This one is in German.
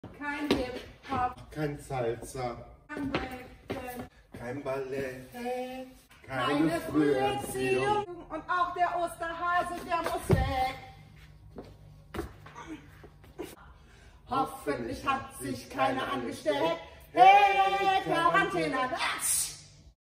Kein Hip-Hop, kein Salsa, kein Breakdance, kein Ballett, keine Früherziehung und auch der Osterhase, der muss weg. Hoffentlich hat sich keiner angesteckt. Hey, Quarantäne!